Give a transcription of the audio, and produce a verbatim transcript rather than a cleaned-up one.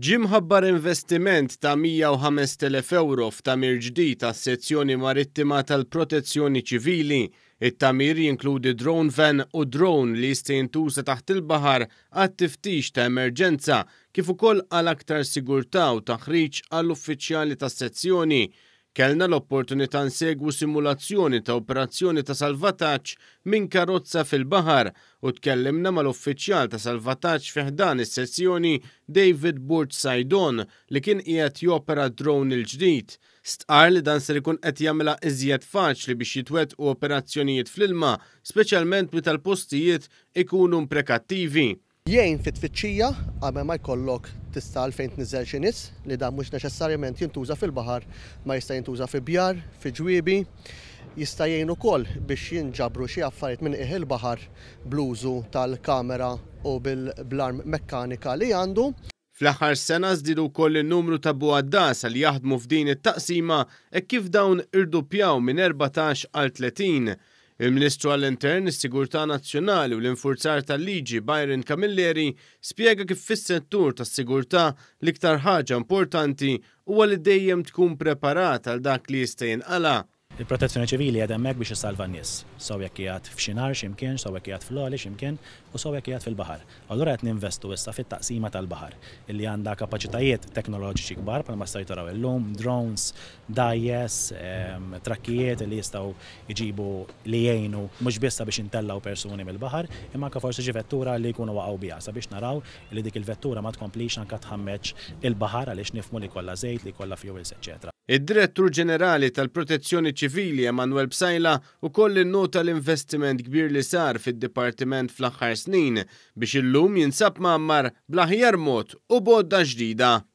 Ġie mħabbar investiment ta' mija u ħames telef euro f'tamir ġdid għas-sezzjoni marittima tal-Protezzjoni Ċivili. It-tamir jinkludi drone van u drone li jista' jintuża taħt il-baħar għat-tiftix ta' emerġenza kif ukoll għal aktar sigurtà u taħriġ għall-uffiċjali tas-sezzjoni. Kellna l-opportunità nsegwu simulazzjoni ta' operazzjoni ta' salvataġġ minn karozza fil-baħar u tkellimna mal-uffiċjal ta' salvataġġ fih dan is-sezzjoni David Burtsaidon li kien qiegħed jopera drone il-ġdid. Stqar li dan ser ikun qed jagħmilha iżjed faċli biex jitwettqu operazzjonijiet fl-ilma, speċjalment meta l-postijiet ikunu imprekattivi. Jgħin fit-tfittxija qabel ma jkollok tista' għalfejn tniżżel xi nies li dan mhux neċessarjament jintuża fil-baħar, ma jista' jintuża fi bjar, fi ġwiebi, jista' jgħin ukoll biex jinġabru xi affarijiet minn qiegħ il-baħar bl-użu tal-kamera u bil-arm mekkanika li għandu. Fl-aħħar sena żdiedu wkoll in-numru ta' bugħaddas li jaħdmu f'din it-taqsima hekk kif dawn irdupjaw minn erbatax għal tletin. Il-Ministru għall-Intern, is-Sigurtà Nazzjonali u l-Infurzar tal-Liġi Byron Camilleri spjega kif fis-settur tas-sigurtà l-iktar ħaġa importanti huwa li dejjem tkun preparat għal dak li jista' jinqala'. Il-Protezzjoni Ċivili qiegħed hemmhekk biex issalva n-nies, sew jekk qiegħed f'xinar x'imkien, sew jekk qiegħed fl-għoli x'imkien u sew jekk qiegħed fil-baħar. Allura qed ninvestu issa fit-taqsima tal-baħar illi għandha kapaċitajiet teknoloġiċi kbar bħalma stajtu taraw illum, drones, dajjes, trakkijiet li jistgħu jġibu li jgħinu mhux biss biex intellaw persuni mill-baħar, imma anke forsi ġi vettura li jkunu waqgħu biha sabiex naraw li dik il-vettura ma tkomplix anke tħammeġ il-baħar għaliex nifhmu li jkollha żejt, li jkollha fuels, eċetera. Id-Direttur Ġenerali tal-Protezzjoni Ċivili Emanuel Bsajla ukoll innota l-investiment kbir li sar fid-Dipartiment fl-aħħar snin biex illum jinsab ma'mmar bl-aħjar mod u bodda ġdida.